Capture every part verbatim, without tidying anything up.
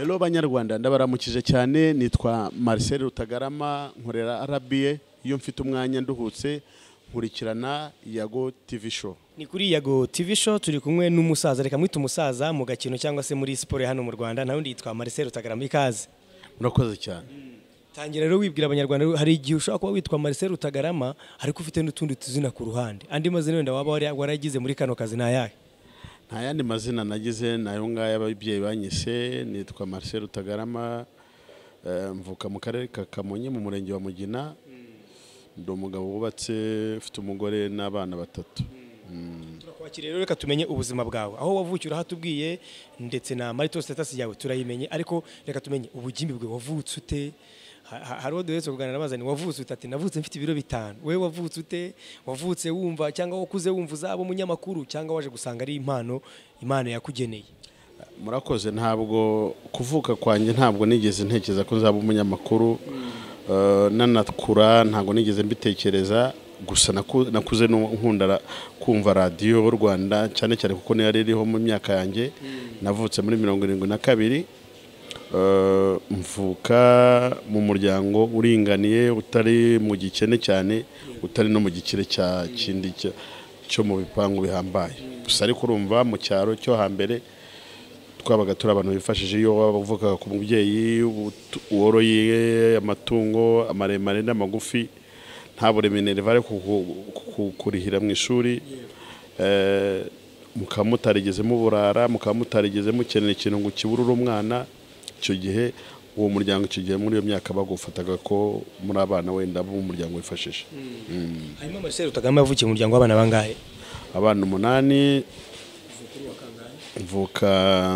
Hello banyarwanda, ndabaramukije cyane. Nitwa Marcel Rutagarama, nkorera R B A. Iyo mfite umwanya nduhutse nkurikirana Yago T V show. Ni kuri Yago T V show turi kumwe n'umusaza, reka mwita umusaza mu gakino cyangwa se muri sport hano mu Rwanda. Nawe nditwa Marcel Rutagarama, ikaze. Murakoze cyane. Tangira rero wibwira abanyarwanda, hari igihe ushaka kuba witwa Marcel Rutagarama ariko ufite n'utundi tuzina ku ruhande. Andi mazina wenda waba waragize muri kano kazi nayahe? Nta yandi mazina nagize, nayo ngaya ababyeyi banyise. Nitwa Marcel Rutagarama, mvuka mu karere ka Kamonyi mu murenge wa Mugina. Ndi umugabo wubatse, ufite umugore n'abana batatu. Turakwakira rero, reka tumenye ubuzima bwawe, aho wavukira hatubwiye ndetse na marital status yawe turayimenye, ariko reka tumenye ubugimbi bwe. Wavutse ute? Hari uwo duhetse kuganira n'abazani. Wavutse ute? Ati navutse mfite ibiro bitanu. Wewe wavutse ute? Wavutse wumva cyangwa wakuze wumva uzaba umunyamakuru cyangwa waje gusanga ari impano Imana yakugeneye? Murakoze. Ntabwo kuvuka kwanjye ntabwo nigeze ntekereza ko nzaba umunyamakuru. Nanakura ntabwo nigeze mbitekereza, gusa nakuze nkunda kumva radio y'u Rwanda cyane cyane kuko niyo ririho mu myaka yanjye. Navutse muri mirongo irindwi na kabiri. Mvuka mu muryango uringaniye, utari mu gikene cyane, utari no mu gikire cya kindi cyo mu bipangu bihambaye. Gusa ariko urumva mu cyaro cyo hambere twabaga turi abantu bifashije. Iyo wavuka ku mubyeyi woroye amatungo amaremare n'amagufi, nta buremere vare kurihira mu ishuri, mukaba mutarigeze muburara, mukaba mutarigeze mukenera ikintu ngo kiburure umwana. Icyo gihe uwo muryango icyo gihe muri iyo myaka bagufataga ko muri abana wenda bo mu muryango wifashisha. Hanyuma Marcel Rutagarama yavukiye mu muryango w'abana bangahe? Abana umunani. Mvuka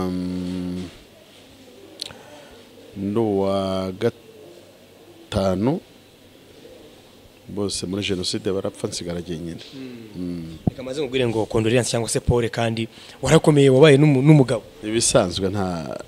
nduwa gatanu, bose muri jenoside barapfa, nsigara jyenyine. Reka maze ngubwire ngo condoléances cyangwa se pole, kandi warakomeye, wabaye n'umugabo. Ibisanzwe nta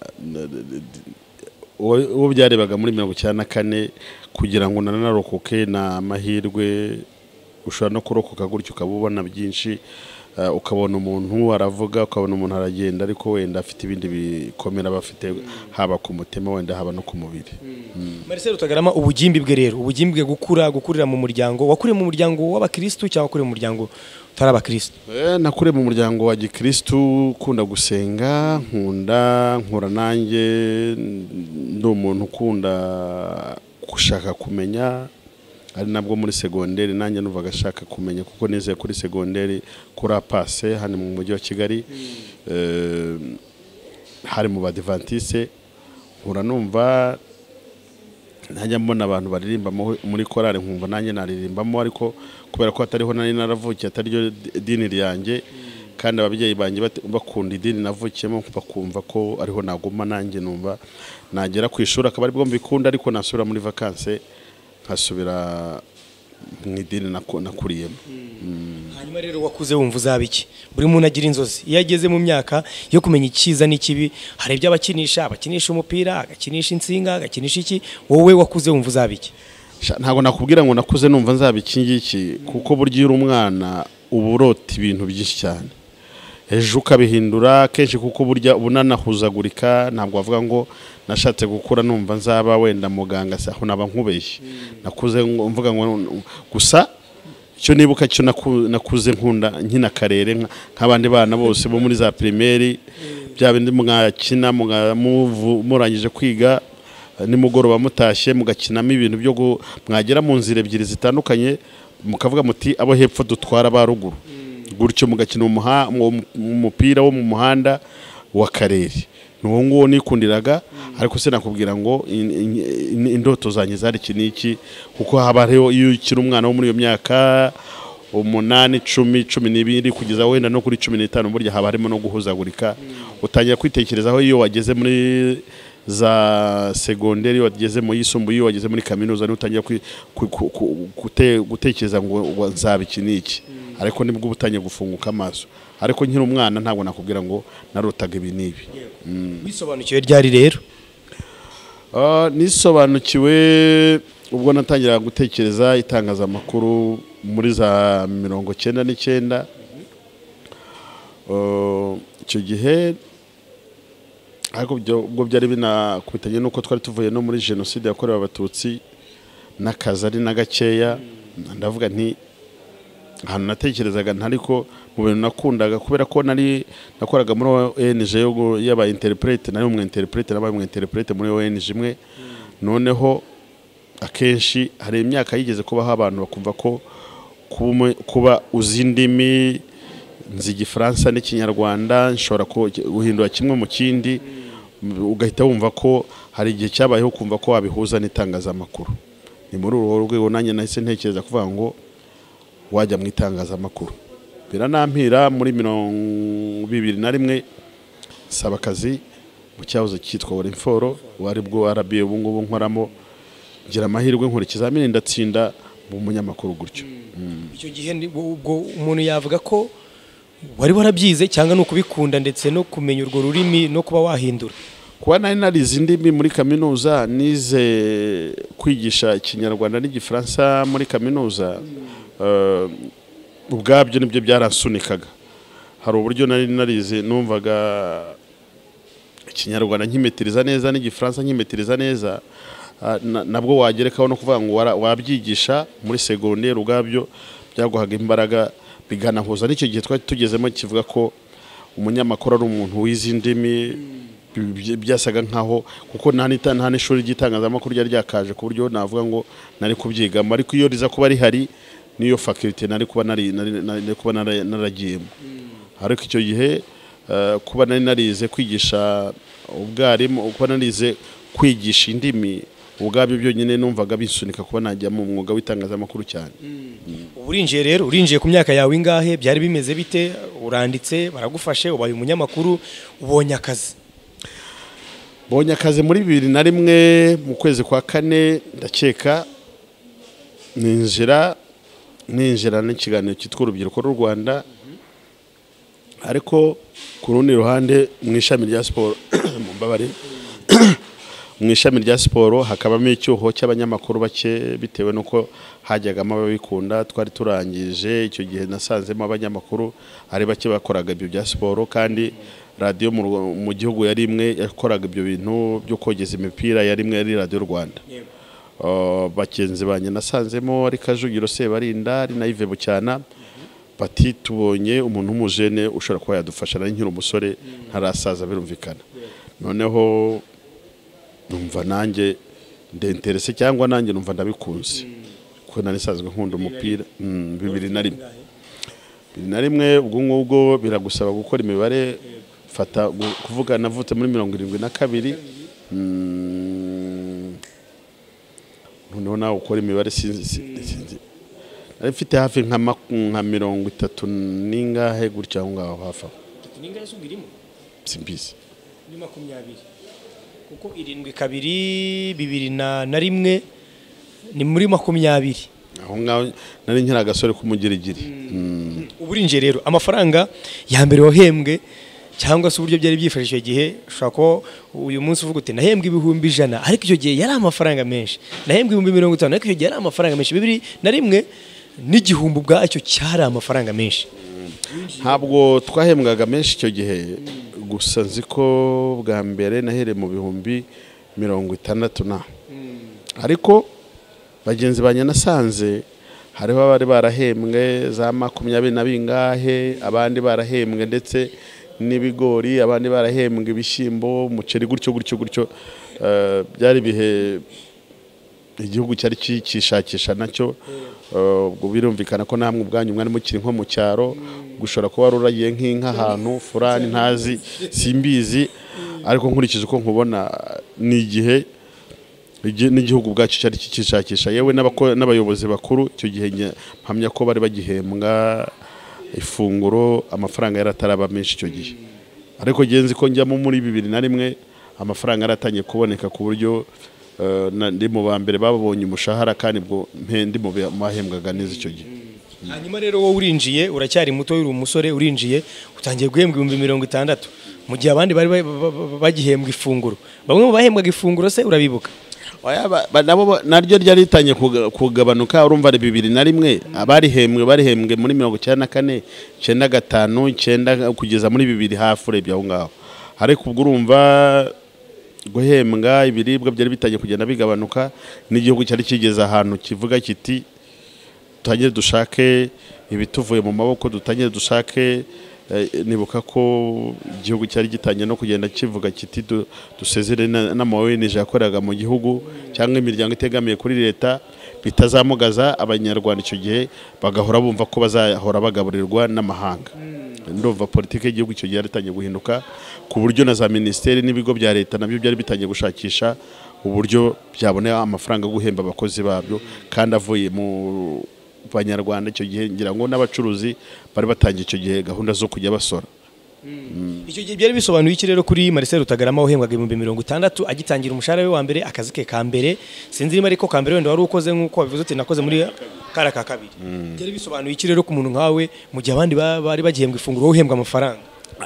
uwo byarebaga muri mirongo icyenda na kane kugira ngo nanarokoke na amahirwe. Ushobora no kurokoka gutyo ukabubona byinshi, ukabona umuntu aravuga, ukabona umuntu aragenda, ariko wenda afite ibindi bikomera bafite, haba ku mutima wenda haba no ku mubiri. Marcel Rutagarama, ubugimbi bwe rero, ubugimbi bwe gukura gukurira mu muryango, wakuriye mu muryango w'abakristo cyangwa wakuriye mu muryango utari abakristo? Eh, nakuriye mu muryango wa gikristo, ukunda gusenga, nkunda nkura nanjye, ndi umuntu ukunda gushaka kumenya. Ari nabwo muri segonderi nanjye nuvaga ashaka kumenya, kuko nizeye kuri segonderi kuri apase hano mu mujyi wa Kigali, hari mu badivantiste. Nkura numva najya mbona abantu baririmba muri korale, nkumva nanjye naririmbamo, ariko kubera ko atariho nari naravukiye, atari ryo dini ryanjye, kandi ababyeyi banjye bakunda idini navukiyemo, bakumva ko ariho naguma, nanjye numva nagera ku ishuri akaba aribwo mbikunda, ariko nasubira muri vacances nkasubira mu idini nakuriyemo. Hanyuma rero wakuze wumva uzaba iki? Buri muntu agira inzozi. Iyo ageze mu myaka yo kumenya icyiza n'ikibi, hari ibyo abakinisha, abakinisha umupira, agakinisha insinga, agakinisha iki. Wowe wakuze wumva uzaba iki? Ntabwo nakubwira ngo nakuze numva nzaba iki ngiki, kuko burya uri umwana uba urota ibintu byinshi cyane, ejo ukabihindura kenshi, kuko burya ubunanahuzagurika. Ntabwo wavuga ngo nashatse gukura numva nzaba wenda muganga, se aho naba nkubeshye. Nakuze mvuga ngo gusa icyo nibuka cyo nakuze nkunda nkina karere nk'abandi bana bose bo muri za primaire, bya bindi mwakina murangije kwiga nimugoroba mutashye mugakinamo ibintu byo mwagera mu nzira ebyiri zitandukanye, mukavuga muti abo hepfo dutwara ba ruguru, gutyo mugakina umupira wo mu muhanda wa karere. Nuwo nguwo nikundiraga, ariko se nakubwira ngo indoto zanjye zari iki niki, kuko haba hariho iyo ukiri umwana wo muri iyo myaka umunani, cumi, cumi n'ibiri kugeza wenda no kuri cumi n'itanu, burya haba harimo no guhuzagurika. Utangira kwitekerezaho iyo wageze muri za segonderi, wageze mu yisumbuye, wageze muri kaminuza, n'utangira gutekereza ngo nzaba iki niki, ariko nibwo ubutangiye gufunguka amaso. Ariko nkiri umwana ntabwo nakubwira ngo narotaga ibi nibi. Wisobanukiwe ryari rero? Ah, nisobanukiwe ubwo natangira gutekereza itangazamakuru muri za mirongo cyenda n'icyenda. Icyo gihe ariko byo ubwo byari binakubitanye nuko twari tuvuye no muri jenoside yakorewe abatutsi n'akazi ari na gakeya ndavuga nti ahantu natekerezaga ntariko mu bintu nakundaga kubera ko nari nakoraga muri O N G y'aba interprete nari umwe interprete nabaye umwe interprete muri O N G imwe noneho akenshi hari imyaka yigeze kubaho abantu bakumva ko kuba uzi indimi nzi Igifaransa n'Ikinyarwanda nshobora guhindura kimwe mu kindi ugahita wumva ko hari igihe cyabayeho kumva ko wabihuza n'itangazamakuru ni muri urwo rwego nanjye nahise ntekereza kuvuga ngo wajya mu itangazamakuru biranampira muri mirongo bibiri na rimwe saba akazi mu cyahoze cyitwa Orinforo wari bwo R B A ubu ngubu nkoramo ngira amahirwe nkora ikizamini ndatsinda mu munyamakuru gutyo icyo gihe ubwo umuntu yavuga ko wari warabyize cyangwa no kubikunda ndetse no kumenya urwo rurimi no kuba wahindura kuba nari narize indimi muri kaminuza nize kwigisha Ikinyarwanda n'Igifaransa muri kaminuza ubwabyo nibyo byarasunikaga hari uburyo nari narize numvaga Ikinyarwanda nkimetiriza neza n'Igifaransa nkimetiriza neza nabwo wagerekaho no kuvuga ngo wabyigisha muri secondaire ubwabyo byaguhaga imbaraga biganahuza n'icyo gihe twari tugezemo kivuga ko umunyamakuru ari umuntu wize indimi byasaga nkaho kuko nta nta n'ishuri ry'itangazamakuru ryari ryakaje ku buryo navuga ngo nari kubyigamo ariko iyo riza kuba rihari niyo faculty nari kuba nari nari kuba naragiyemo ariko icyo gihe kuba nari narize kwigisha ubwarimu kuba narize kwigisha indimi ubwabyo byonyine numvaga bisunika kuba najya mu mwuga w'itangazamakuru cyane urinjiye rero urinjiye ku myaka yawe ingahe byari bimeze bite uranditse baragufashe ubaye umunyamakuru ubonye akazi bonye akazi muri bibiri na rimwe mu kwezi kwa kane ndakeka ninjira ninjira n'ikiganiro cyitwa urubyiruko rw'u Rwanda ariko ku rundi ruhande mu ishami rya siporo mu mbabare mu ishami rya siporo hakabamo icyuho cy'abanyamakuru bake bitewe nuko hajyagamo ababikunda twari turangije icyo gihe nasanzemo abanyamakuru ari bake bakoraga ibyo bya siporo kandi radio mu gihugu yari imwe yakoraga ibyo bintu byo kogeza imipira yari imwe yari Radio Rwanda bakenze banye nasanzemo ari Kajugiro Sebarinda ari na Yves Bucyana bati tubonye umuntu umujene ushobora kuba yadufasha na nkiri umusore ntarasaza birumvikana noneho numva nanjye ndenterese cyangwa nanjye numva ndabikunze kuko nari sanzwe nkunda umupira bibiri na rimwe bibiri na rimwe ubwo ngubwo biragusaba gukora imibare fata kuvuga navutse muri mirongo irindwi na kabiri noneho nawe ukora imibare sinzi nari mfite hafi nka mirongo itatu n'ingahe gutya aho ngaho hafi aho ningahe subirimo simbizi ni makumyabiri kuko irindwi kabiri bibiri na rimwe ni muri makumyabiri aho ngaho nari nkira agasore k'umugirigiri uburinje rero amafaranga ya mbere wahembwe cyangwa se uburyo byari byifashishije gihe ushaka ko uyu munsi uvuga uti nahembwe ibihumbi ijana ariko icyo gihe yari amafaranga menshi nahembwe ibihumbi mirongo itanu ariko icyo gihe yari amafaranga menshi bibiri na rimwe n'igihumbi ubwacyo cyari amafaranga menshi ntabwo twahembwaga menshi icyo gihe gusa nzi ko bwa mbere nahere mu bihumbi mirongo itandatu na ariko bagenzi banye nasanze hariho abari barahembwe za makumyabiri na bingahe abandi barahembwe ndetse n'ibigori abandi barahembwe ibishyimbo umuceri gutyo gutyo gutyo byari bihe igihugu cyari kishakisha nacyo ubwo birumvikana ko namwe ubwanyu mwari mukiri nko mu cyaro gushora kuba ruragiye nk'inka ahantu furani ntazi simbizi ariko nkurikije uko nkubona ni igihe n'igihugu bwacu cyari kishakisha yewe n'abayobozi bakuru icyo gihe mpamya ko bari bagihembwa ifunguro amafaranga yarataraba menshi icyo gihe ariko genzi ko njyamo muri bibiri na rimwe amafaranga yaratangiye kuboneka ku buryo ndi mu ba mbere babonye umushahara kandi bwo ndi mu bahembwaga neza icyo gihe hanyuma rero wowe urinjiye uracyari muto uri umusore urinjiye utangiye guhembwa ibihumbi mirongo itandatu mu gihe abandi bari bagihembwa ifunguro bamwe mu bahembwaga ifunguro se urabibuka nabo naryo ryari ritangiye kugabanuka urumva ari bibiri na rimwe abarihembwe barihembwe muri mirongo icyenda na kane icyenda gatanu icyenda kugeza muri bibiri hafi urebye aho ngaho ariko ubwo urumva guhembwa ibiribwa byari bitangiye kugenda bigabanuka n'igihugu cyari kigeze ahantu kivuga kiti tutangire dushake ibituvuye mu maboko dutangire dushake nibuka ko igihugu cyari gitangiye no kugenda kivuga kiti dusezere n'amawenije yakoraga mu gihugu cyangwa imiryango itegamiye kuri leta bitazamugaza abanyarwanda icyo gihe bagahora bumva ko bazahora bagaburirwa n'amahanga. Ndumva politike y'igihugu icyo gihe yaratangiye guhinduka ku buryo na za ministeri n'ibigo bya leta nabyo byari bitangiye gushakisha uburyo byabonera amafaranga yo guhemba abakozi babyo kandi avuye mu banyarwanda. Icyo gihe ngira ngo n'abacuruzi bari batangiye icyo gihe gahunda zo kujya basora. Icyo gihe byari bisobanuye iki rero kuri Marcel Rutagarama uhembwaga ibihumbi mirongo itandatu agitangira umushahara we wa mbere akazi ke ka mbere, sinzi niba ariko ka mbere wenda wari ukoze nk'uko wabivuze uti nakoze muri kara ka kabiri. Byari bisobanuye iki rero ku muntu nkawe mu gihe abandi bari bagihembwa ifunguro uhembwa amafaranga?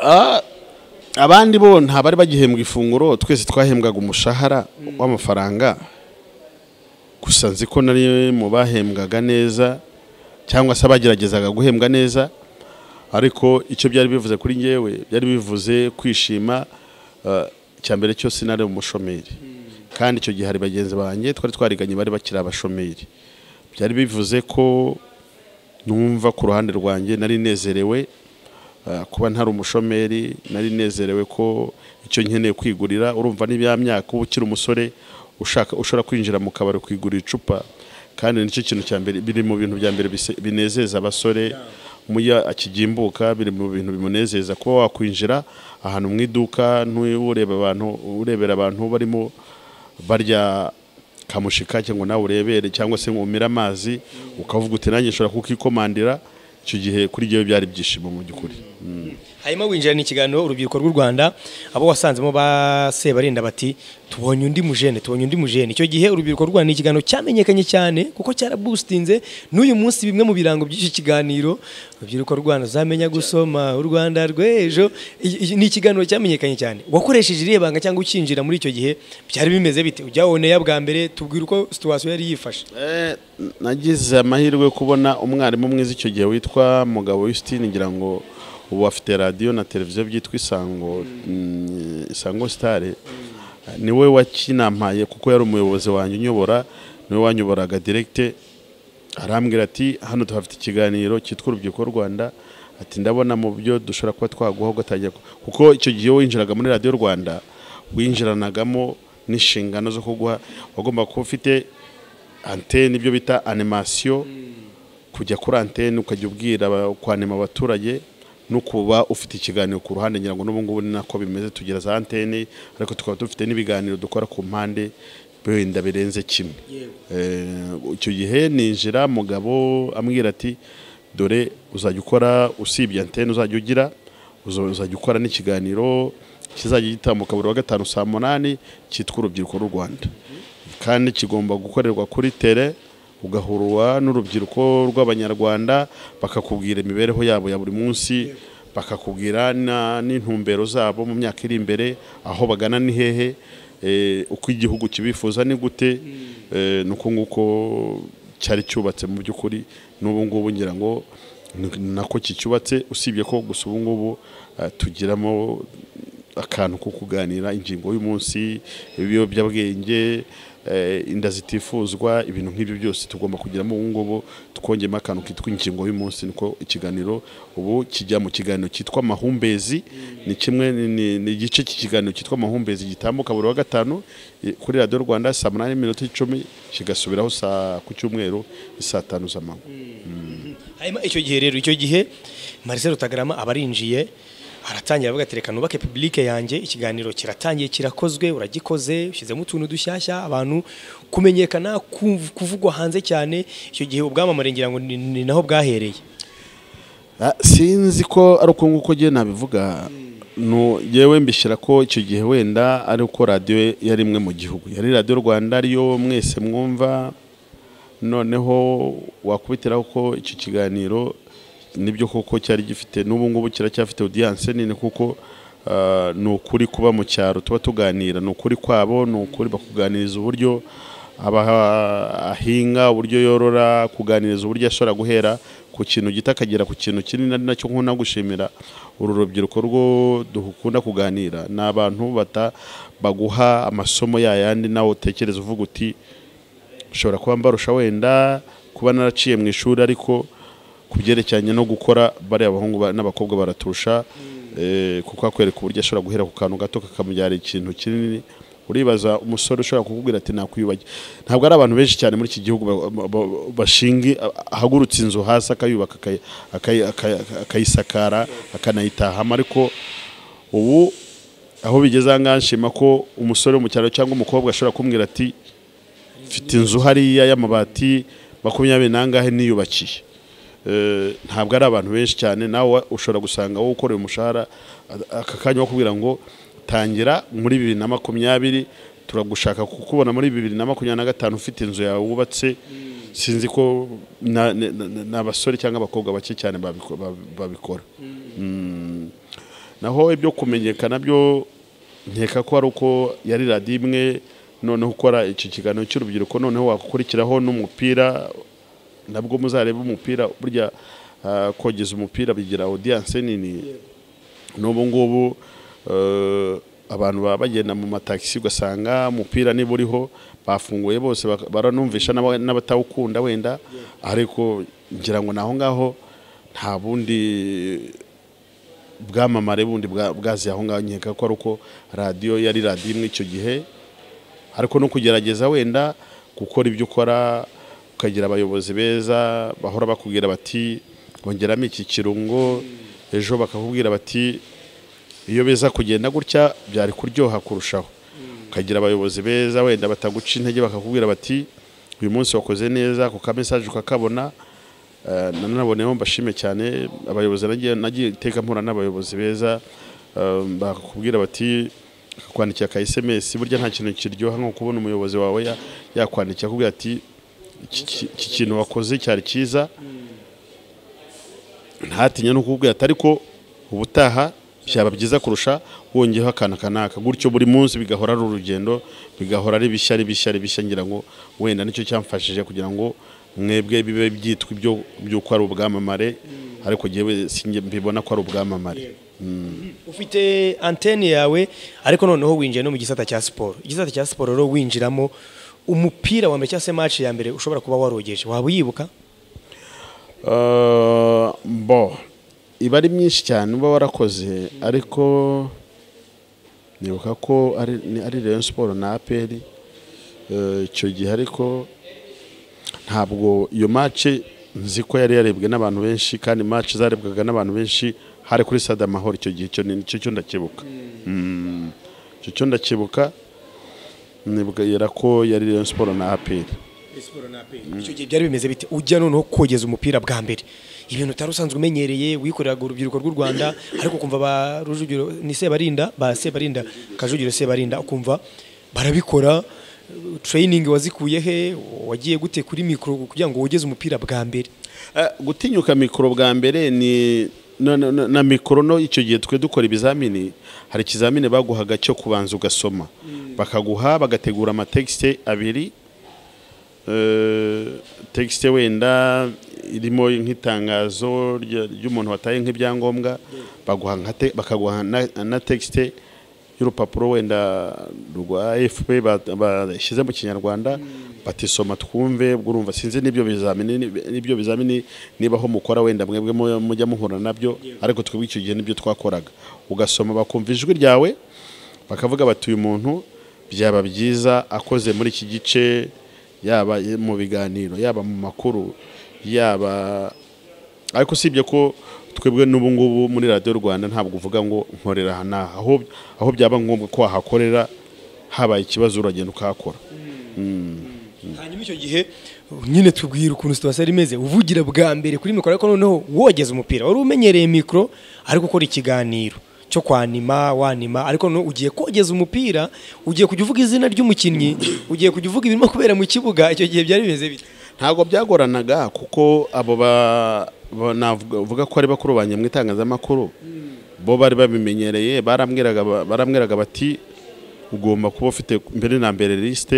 Abandi bo nta bari bagihembwa ifunguro, twese twahembwaga umushahara w'amafaranga. Gusa nzi ko nari mu bahembwaga neza cyangwa se abageragezaga guhembwa neza, ariko icyo byari bivuze kuri ngewe byari bivuze kwishima. Cyambere cyose nari umushomeri kandi icyo gihe hari bagenzi banjye twari twariganye bari bakira abashomeri. Byari bivuze ko numva ku ruhande rwanjye nari nezerewe kuba ntari umushomeri, nari nezerewe ko icyo nkeneye kwigurira. Urumva n'ibya myaka uba ukiri umusore ushaka ushobora kwinjira mu kabari kwigurira icupa, kandi nicyo kintu cya mbere biri mu bintu bya mbere binezeza abasore muya akigimbuka, biri mu bintu bimunezeza kuba wakwinjira ahantu mu iduka ntureba abantu urebera abantu barimo barya kamushika cyangwa nawe urebere cyangwa se ngumira amazi ukavuga uti nanjye nshobora kukikomandira. Icyo gihe kuri gihe byari byishimo mu byukuri. Hanyuma winjira ni ikiganiro urubyiruko rw'u Rwanda abo wasanzemo base barinda bati tubonye undi mujene tubonye undi mujene. Icyo gihe urubyiruko rw'u Rwanda ni ikiganiro cyamenyekanye cyane kuko cyara boostinze n'uyu munsi bimwe mu birango by'iki kiganiro urubyiruko rw'u Rwanda zamenya gusoma u Rwanda rw'ejo. Ni ikiganiro cyamenyekanye cyane. Wakoresheje iriye banga cyangwa ukinjira muri icyo gihe byari bimeze bite? Ujya woneye bwa mbere tubwira uko situation yari yifashe. Eh nagize amahirwe kubona umwarimu mwiza icyo gihe witwa Mugabo Justine, ngira ngo ubu afite radio na televiziyo byitwa Isango Isango Star. Niwe wakinampaye kuko yari umuyobozi wanjye unyobora, niwe wanyoboraga direct. Arambwira ati hano tuhafite ikiganiro cyitwa urubyiruko rw'u Rwanda, ati ndabona mu byo dushobora kuba twaguha gatajya, kuko icyo gihe winjiraga muri Radio Rwanda winjiranagamo n'inshingano zo kuguha, wagomba kuba ufite antenne ibyo bita animation, kujya kuri antenne ukajya ubwira kwanema abaturage no kuba ufite ikiganiro ku ruhande. Ngira ngo n'ubu ngubu ni nako bimeze, tugira za antenne ariko tukaba dufite n'ibiganiro dukora ku mpande benda birenze kimwe. Icyo gihe ninjira Mugabo ambwira ati dore uzajya ukora usibye antenne uzajya ugira uzajya ukora n'ikiganiro kizajya gitambuka buri wa gatanu saa munani cyitwa urubyiruko rw'u Rwanda, kandi kigomba gukorerwa kuri tele ugahurwa n'urubyiruko rw'abanyarwanda bakakubwira imibereho yabo ya buri munsi, bakakubwira n'intumbero zabo mu myaka iri imbere, aho bagana ni hehe, uko igihugu kibifuza ni gute. Nuko nguko cyari cyubatse mu by'ukuri, n'ubu ngubu ngira ngo nako kicyubatse, usibye ko gusa ubu ngubu tugiramo akantu ko kuganira ingingo y'umunsi, ibiyobyabwenge, inda zitifuzwa, ibintu nk'ibyo byose tugomba kugiramo ubu ngubu tukongema akantu kitwa ingingo y'umunsi. Niko ikiganiro ubu kijya mu kiganiro cyitwa Mahumbezi. Ni kimwe ni igice cy'ikiganiro cyitwa Mahumbezi gitambuka buri wa gatanu kuri Radio Rwanda saa munani n'iminota icumi, kigasubiraho saa ku cyumweru saa tanu z'amanywa. Hanyuma icyo gihe rero icyo gihe Marcel Rutagarama abarinjiye aratangira avuga ati reka nubake publique yanjye, ikiganiro kiratangiye kirakozwe, uragikoze ushyizemo utuntu dushyashya abantu kumenyekana kuvugwa hanze cyane. Icyo gihe ubwamamare ngira ngo ni naho bwahereye. Sinzi ko ari uko nguko giye nabivuga, no yewe mbishira ko icyo gihe wenda ari uko radio yari imwe mu gihugu, yari Radio Rwanda ariyo mwese mwumva, noneho wakubitiraho ko icyo kiganiro nibyo koko cyari gifite, n'ubu ngubu kiracyafite audience nini, kuko no kuri kuba mu cyaro tuba tuganira, no kuri kwabo, no kuri bakuganiriza uburyo abahinga uburyo yorora, kuganiriza uburyo ashobora guhera ku kintu gita akagera ku kintu kinini, ari nacyo nkunda gushimira uru rubyiruko rwo dukunda kuganira. Ni abantu bata baguha amasomo yayandi nawe utekereza uvuga uti ushobora kuba mbarusha wenda kuba naraciye mu ishuri, ariko kubyerekeranye no gukora bari abahungu n'abakobwa baraturusha, kuko akwereka uburyo ashobora guhera ku kantu gato kakamubyara ikintu kinini. Uribaza umusore ushobora kukubwira ati nakwiyubake. Ntabwo ari abantu benshi cyane muri iki gihugu bashingi ahagurutse inzu hasi akayubaka akayisakara akanayitahamo, ariko ubu aho bigeze anganshima ko umusore mu cyaro cyangwa umukobwa ashobora kumbwira ati mfite inzu hariya y'amabati makumyabiri nangahe niyubakiye. Ntabwo ari abantu benshi cyane. Nawe ushobora gusanga wowe ukoreye umushahara aka kanya wo kubwira ngo tangira muri bibiri na makumyabiri turagushaka kukubona muri bibiri na makumyabiri na gatanu ufite inzu yawe wubatse. Sinzi ko n'abasore cyangwa abakobwa bake cyane babikora. Naho ibyo kumenyekana byo nkeka ko ari uko yari radiyo imwe, noneho ukora iki kiganiro cy'urubyiruko, noneho wakurikiraho n'umupira. Nabwo muzareba umupira, burya kogeza umupira bigira audience nini. N'ubu ngubu abantu baba bagenda mu mataxi ugasanga umupira niba uriho bafunguye bose baranumvisha n'abatawukunda wenda, ariko ngira ngo naho ngaho nta bundi bwamamare bundi bwazi aho ngaho. Nkeka ko ari uko radiyo yari radiyo imwe icyo gihe, ariko no kugerageza wenda gukora ibyo ukora, ukagira abayobozi beza bahora bakubwira bati bongeramo iki kirungo, ejo bakakubwira bati iyo beza kugenda gutya byari kuryoha kurushaho. Ukagira abayobozi beza wenda bataguca intege bakakubwira bati uyu munsi wakoze neza, ku ka message ukakabona. Nanaboneho mbashime cyane abayobozi, nagiye iteka mpura n'abayobozi beza bakakubwira bati kwandikira ka S M S. Burya nta kintu kiryoha nko kubona umuyobozi wawe yakwandikira akubwira ati iki kintu wakoze cyari cyiza, ntatinya no kukubwira ati ariko ubutaha byaba byiza kurusha wongeyeho akana kanaka. Gutyo buri munsi bigahora ari urugendo, bigahora ari bishya ari bishya ari bishya. Ngira ngo wenda nicyo cyamfashije kugira ngo mwebwe bibe byitwa ibyo by'uko ari ubwamamare, ariko jewe singe mbibona ko ari ubwamamare. Ufite antenne yawe, ariko noneho winjiye no mu gisata cya siporo. Igisata cya siporo rero winjiramo, umupira wa mbere cyangwa se match ya mbere ushobora kuba warogeje, waba uyibuka? Uh, bo iba ari myinshi cyane uba warakoze, ariko nibuka ko ari ari Rayon Sport na A P R icyo gihe, ariko ntabwo iyo match nzi ko yari yarebwe n'abantu benshi, kandi match zarebwaga n'abantu benshi hari kuri Stade Amahoro icyo gihe. Cyo ni cyo ndakibuka. Mm. Cyo cyo ndakibuka nibwira ko yari Rayon Sport na A P R. Icyo gihe byari bimeze bite ujya noneho kogeza umupira bwa mbere? Ibintu utari usanzwe umenyereye, wikoreraga urubyiruko rw'u Rwanda, ariko kumva ba Rujugiro ni Sebarinda, ba Sebarinda Kajugiro Sebarinda, ukumva barabikora. Training wazikuye he? Wagiye gute kuri mikro kugira ngo wogeze umupira bwa mbere? Gutinyuka mikro bwa mbere ni na mikro no icyo gihe twe dukora ibizamini, hari ikizamini baguhaga cyo kubanza ugasoma, bakaguha bagategura ama texte abiri. Texte wenda irimo nk'itangazo ry'umuntu wataye nk'ibyangombwa, baguha bakaguha na texte y'urupapuro wenda rwa A F P bashyize mu Kinyarwanda, batisoma twumve. Urumva sinzi nibyo bizamini nibyo bizamini niba ho mukora wenda mwebwe mujya muhura nabyo, ariko twebwe icyo gihe nibyo twakoraga. Ugasoma bakumva ijwi ryawe, bakavuga bati uyu muntu byaba byiza akoze muri iki gice, yaba mu biganiro, yaba mu makuru, yaba. Ariko sibye ko twebwe n'ubu ngubu muri Radio Rwanda ntabwo uvuga ngo nkorera hana, aho aho byaba ngombwa ko hakorera, habaye ikibazo uragenda ukakora. Hanyuma icyo gihe nyine tubwira ukuntu situation imeze, uvugira bwa mbere kuri mikoro, ariko noneho wogeza umupira. Wari umenyereye mikoro ariko ukora ikiganiro cyo kwanima wanima, ariko no ugiye kogeza umupira, ugiye kujya uvuga izina ry'umukinnyi, ugiye kujya uvuga ibirimo kubera mu kibuga. Icyo gihe byari bimeze bite? Ntabwo byagoranaga, kuko abo navuga ko ari bakuru banye mu itangazamakuru, bo bari babimenyereye. Barambwiraga barambwiraga bati ugomba kuba ufite mbere na mbere liste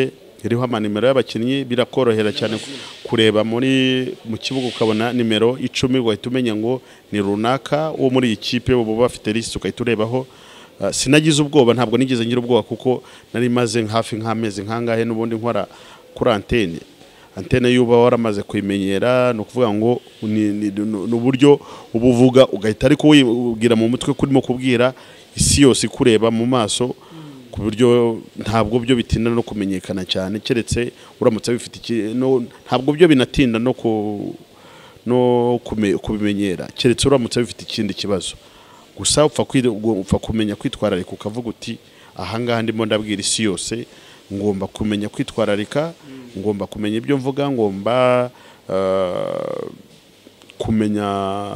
iriho amanimero y'abakinnyi birakorohera cyane kureba muri mu kibuga ukabona nimero icumi ugahita umenya ngo ni runaka wo muri iyi kipe bo bafite list ukahita urebaho. Uh, sinagize ubwoba ntabwo nigeze ngira ubwoba kuko nari maze hafi nk'amezi nkangahe n'ubundi nkora kuri antene antene yuba waramaze kuyimenyera no kuvuga ngo n'uburyo ubuvuga ugahita ariko ubwira mu mutwe kurimo kubwira isi yose kureba mu maso ku buryo ntabwo byo bitinda no kumenyekana cyane keretse uramutse bifite iki no ntabwo byo binatinda no ku no kubimenyera keretse uramutse bifite ikindi kibazo gusa upfa upfa kumenya kwitwararika ukavuga uti aha ngaha ndimo ndabwira isi yose ngomba kumenya kwitwararika ngomba kumenya ibyo mvuga ngomba uh, kumenya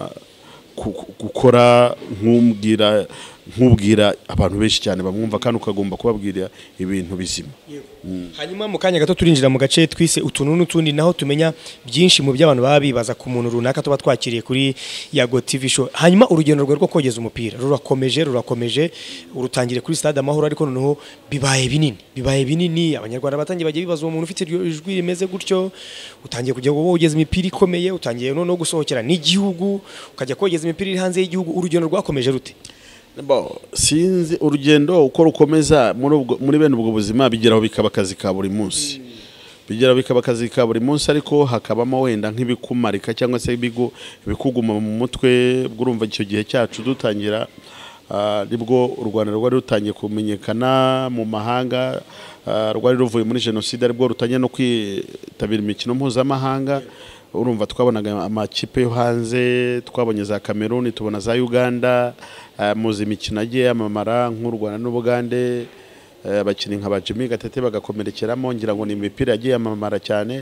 gukora nk'umbwira nk'ubwira abantu benshi cyane bamwumva kandi ukagomba kubabwira ibintu bizima. Mm. Hanyuma mu kanya gato turinjira mu gace twise utuntu n'utundi naho tumenya byinshi mu by'abantu baba bibaza ku muntu runaka tuba twakiriye kuri Yago T V show. Hanyuma urugendo rwo kogeza umupira rurakomeje rurakomeje urutangire kuri Stade Amahoro ariko noneho bibaye binini bibaye binini abanyarwanda batangiye bagiye bibaza uwo muntu ufite ijwi rimeze gutyo utangiye kujya ngo wogeza imipira ikomeye utangiye no gusohokera n'igihugu ukajya kogeza imipira iri hanze y'igihugu urugendo rwakomeje rute? Bo sinzi urugendo uko rukomeza muri muri bene ubwo buzima bigeraho bikaba akazi ka buri munsi bigeraho bikaba akazi ka buri munsi ariko hakabamo wenda nk'ibikumarika cyangwa se ibigo bikuguma mu mutwe bw'urumva icyo gihe cyacu dutangira nibwo u Rwanda rwari rutangiye kumenyekana mu mahanga rwari ruvuye muri genocide aribwo rutangiye no kwitabira imikino mpuzamahanga urumva twabonaga amakipe yo hanze twabonye za Cameroon tubona za Uganda muzi imikino agiye amamara nk'u Rwanda n'Ubugande abakinnyi nka ba Jimmy Gatete bagakomerekeramo ngira ngo ni imipira agiye amamara cyane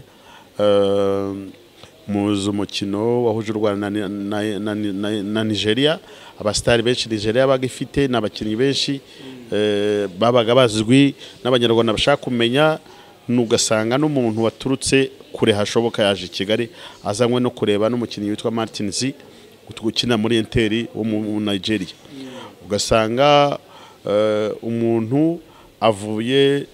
muzi umukino wahuje u Rwanda na, na, na, na, na Nigeria abastari benshi Nigeria bagifite n'abakinnyi benshi babaga bazwi n'abanyarwanda bashaka kumenya nugasanga n'umuntu waturutse kure hashoboka yaje Kigali azanywe no kureba n'umukinnyi witwa Martins gukina muri Inter wo mu Nigeria ugasanga uh, umuntu avuye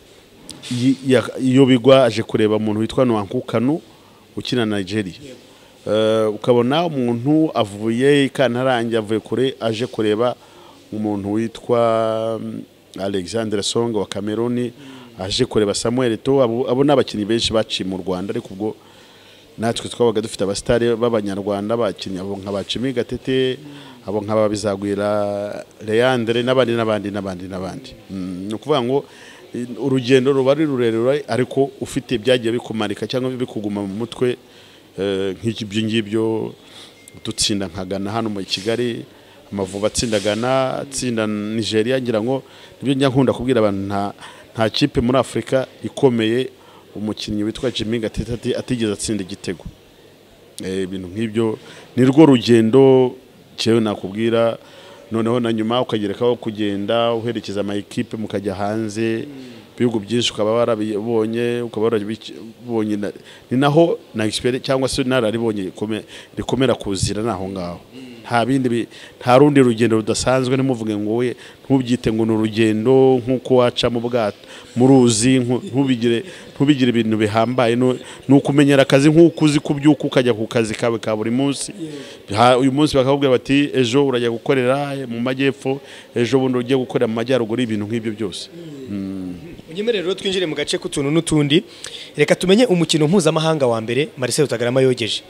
iyo bigwa aje kureba umuntu witwa Nwanku Kanu ukina Nigeria uh, ukabona umuntu avuye Kantarange avuye kure aje kureba umuntu witwa Alexander Song wa Cameroon aje kureba Samuel Eto'o abo n'abakinnyi benshi baciye mu Rwanda ariko ubwo natwe twabaga dufite abastari b'abanyarwanda bakinnyi abo nka Jimmy Gatete abo nka Bizagwira Leandre n'abandi n'abandi n'abandi n'abandi no kuvuga ngo urugendo rubari rurerure ariko ufite byagiye bikumarika cyangwa bikuguma mu mutwe nk'iki byo ngibyo dutsinda nkagana hano mu Kigali Amavubi atsindagana atsinda Nigeria ngira ngo nibyo njya nkunda kubwira abantu nta nta kipe muri Afrika ikomeye umukinnyi witwa Jimmy Gatete atigeze atsinda igitego eh ibintu nk'ibyo ni rwo rugendo cyewe nakubwira noneho na nyuma ukagerekaho kugenda uherekeza ama equipe mukajya hanze bihugu byinshi ukaba warabibonye ukaba warabibonye ni naho na experience cyangwa se nararibonye rikomera kuzira naho ngaho nta bindi nta rundi rugendo rudasanzwe nimuvuge ngo we ntubyite ngo n'urugendo nkuko waca mu bwato muruzi ntubigire ntubigire ibintu bihambaye no nukumenyera akazi nkuko uzi kubyuka ukajya ku kazi kawe ka buri munsi uyu munsi bakabwira bati ejo urajya gukorera mu majyepfo ejo bundi ugiye gukorera mu majyaruguru ibintu nk'ibyo byose unyemerere rero twinjire mu gace kutuntu n'utundi reka tumenye umukino mpuzamahanga wa mbere Marcel Rutagarama yogeje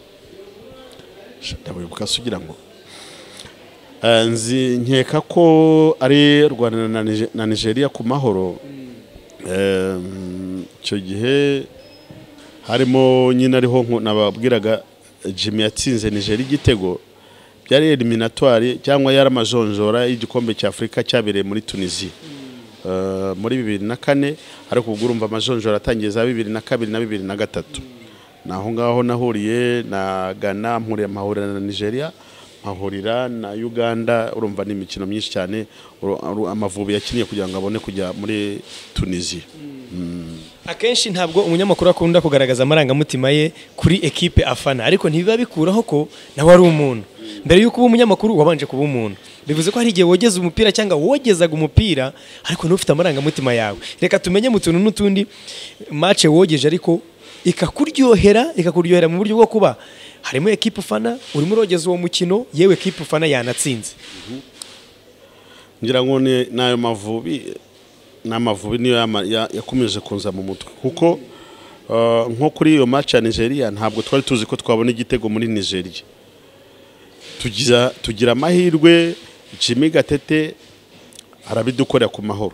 ndabuka sugira ngo nzi nkeka ko ari Rwanda na Nigeria ku mahoro cyo gihe harimo nyine ariho nababwiraga Jimmy yatsinze Nigeria igitego byari eliminatoire cyangwa yari amajonjora y'igikombe cya Afrika cyabereye muri Tunisia muri bibiri na kane ariko ubwo urumva amajonjora atangiye za bibiri na kabiri na bibiri na gatatu naho ngaho nahuriye na Ghana mpuriye amahurira na Nigeria mahurira na Uganda urumva ni imikino myinshi cyane Amavubi yakiniye kugira ngo abone kujya muri Tunisia akenshi ntabwo umunyamakuru akunda kugaragaza amarangamutima ye kuri equipe afana ariko ntibiba bikuraho ko nawe ari umuntu mbere yuko uba umunyamakuru wabanje kuba umuntu bivuze ko hari igihe wogeza umupira cyangwa wogezaga umupira ariko ntufite amarangamutima yawe reka tumenye mu tuntu n'utundi match wogeje ariko ikakuryohera ikakuryohera mu buryo bwo kuba harimo equipe ufana urimo urogeza uwo mukino yewe equipe ufana yanatsinze ngira ngo ni nayo mavubi n'amavubi niyo yakomeje kunza mu mutwe kuko nko kuri iyo match ya Nigeria ntabwo twari tuzi ko twabona igitego muri Nigeria tugira tugira amahirwe Jimmy Gatete arabidukorera ku mahoro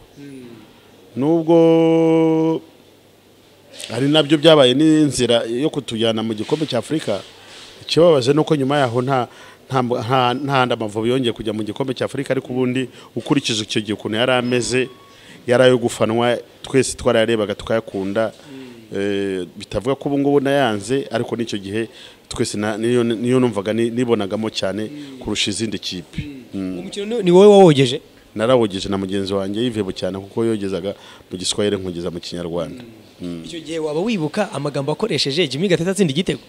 nubwo ari nabyo byabaye n'inzira yo kutujyana mu gikombe cya Afrika ikibabaje nuko nyuma yaho nta nta nta Amavubi yongeye kujya mu gikombe cya Afrika ariko ubundi ukurikije icyo gihe ukuntu yari ameze yarayo gufanwa twese twararebaga tukayakunda bitavuga ko ubu ngubu nayanze ariko n'icyo gihe twese niyo niyo numvaga nibonagamo cyane kurusha izindi kipe umukino ni wowe wawogeje narawogeje na mugenzi wanjye yivebo cyane kuko yogezaga mu Giswahili nkugeza mu Kinyarwanda icyo gihe waba wibuka amagambo akoresheje Jimmy Gatete atsinda igitego